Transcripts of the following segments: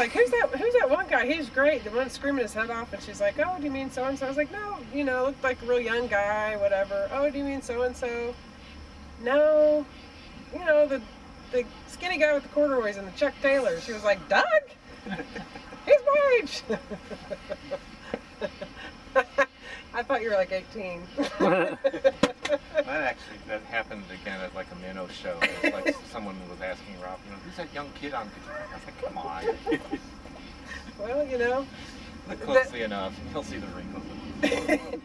like, who's that one guy? He's great. The one screaming his head off, and she's like, oh, do you mean so and so? I was like, no, looked like a real young guy, whatever. Oh, do you mean so and so? No, the skinny guy with the corduroys and the Chuck Taylor. She was like, Doug? He's my age. I thought you were like 18. That happened again at like a minnow show. It was like someone was asking Rob, who's that young kid on guitar? I was like, come on. Well, Look closely enough, and he'll see the wrinkles.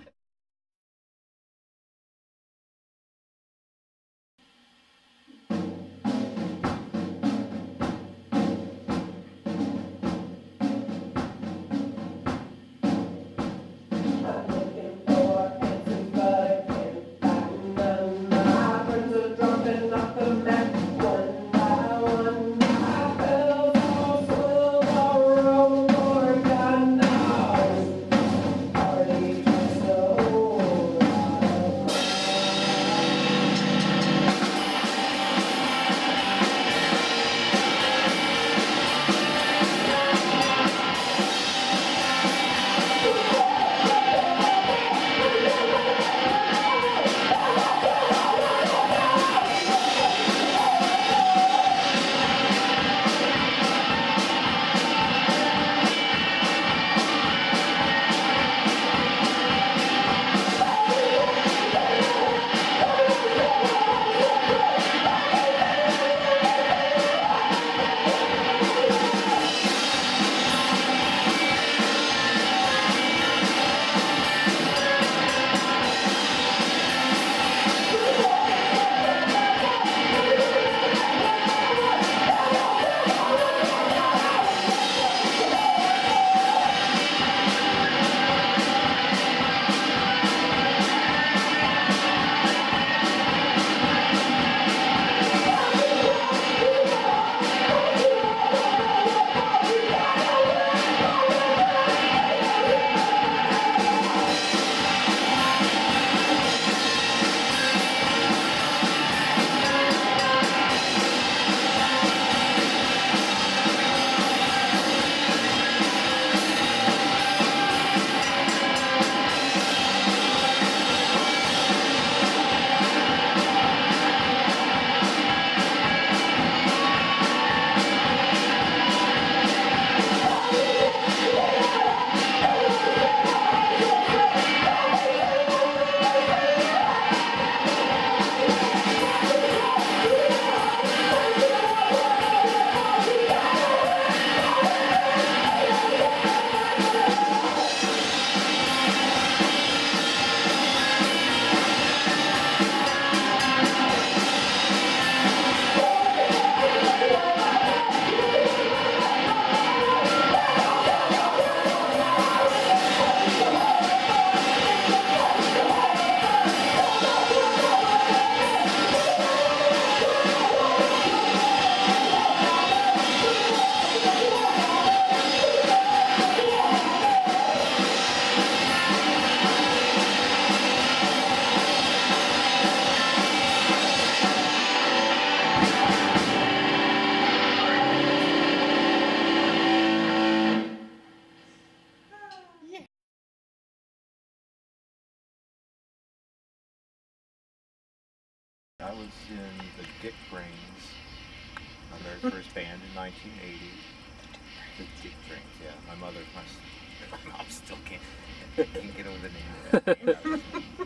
I was in the Dick Brains, my very first band in 1980. The Dick Brains, yeah. My mom still can't get over the name of that band.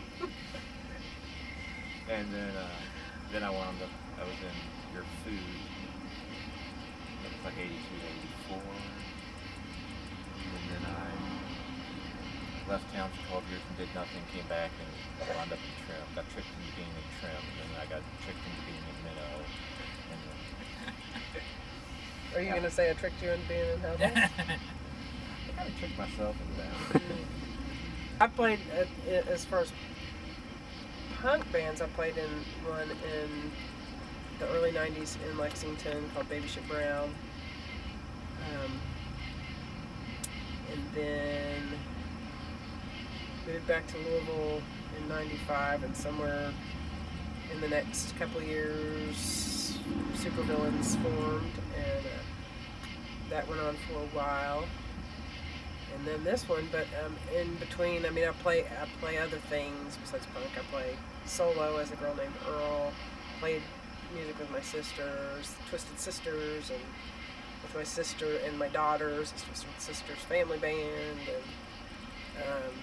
And then I wound up, I was in Your Food. It was like 82 to 84. And then I left town for 12 years and did nothing, came back and wound up in Trim. Got tricked into being in Trim, and then I got tricked into being in Minnow. And Are you going to say I tricked you into being in Hellboy? I kind of tricked myself into that. I played, as far as punk bands, I played in one in the early 90s in Lexington called Baby Shit Brown. And then moved back to Louisville in 95, and somewhere in the next couple of years Supervillains formed, and that went on for a while. And then this one, but in between, I mean, I play other things besides punk. I play solo as a girl named Earl. Played music with my sisters, Twisted Sisters, and with my sister and my daughters, it's Twisted Sisters Family Band, and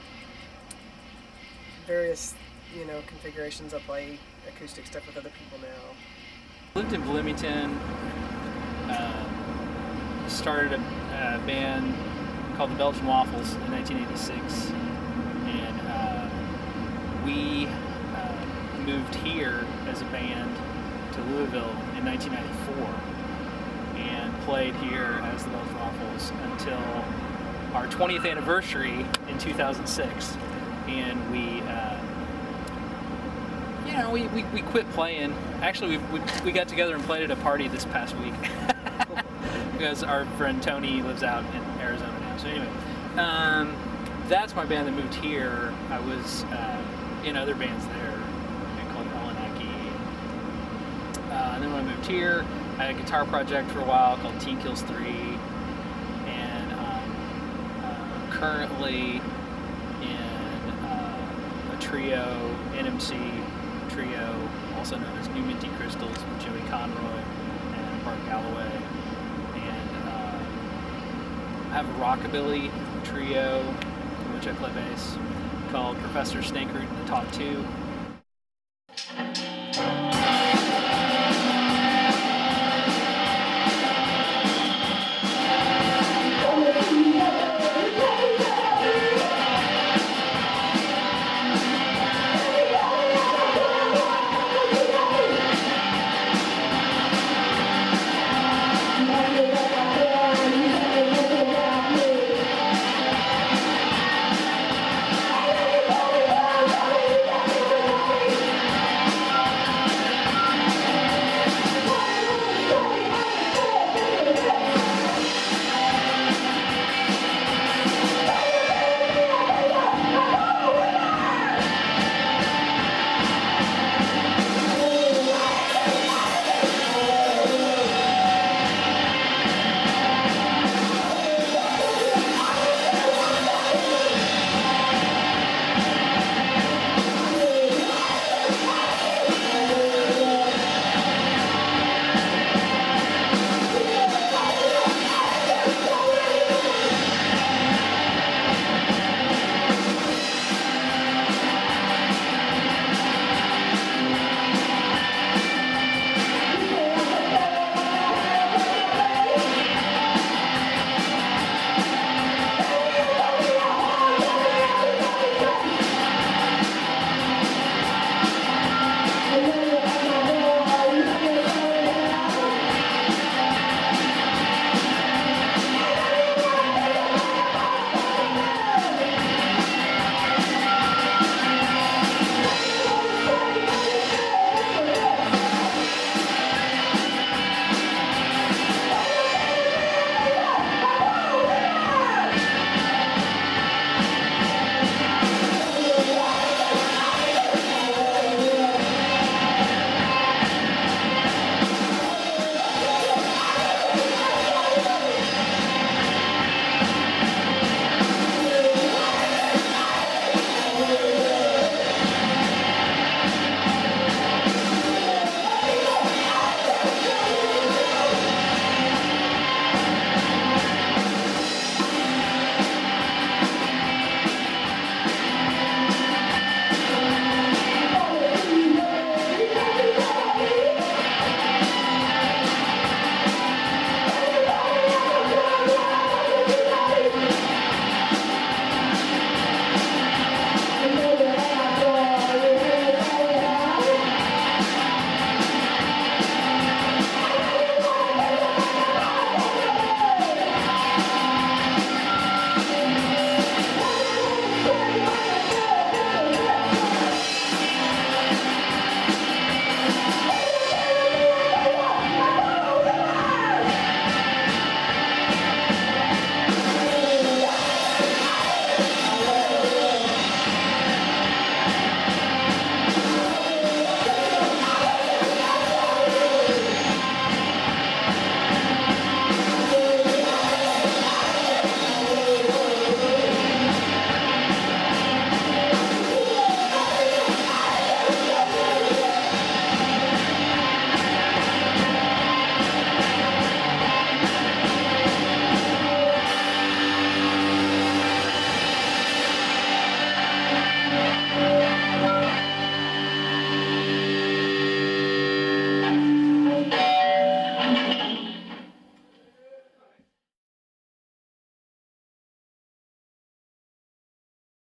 various, configurations. I play acoustic stuff with other people now. Lived in Bloomington. Started a band called the Belgian Waffles in 1986, and we moved here as a band to Louisville in 1994 and played here as the Belgian Waffles until our 20th anniversary in 2006, and we quit playing. Actually, we got together and played at a party this past week because our friend Tony lives out in Arizona now. So anyway, that's my band that moved here. I was in other bands there, called Elenaki. And then when I moved here, I had a guitar project for a while called Teen Kills 3, and currently in a trio, NMC trio, also known as New Minty Crystals, with Joey Conroy and Bart Galloway. And I have a rockabilly trio, in which I play bass, called Professor Snakeroot and the Talk 2.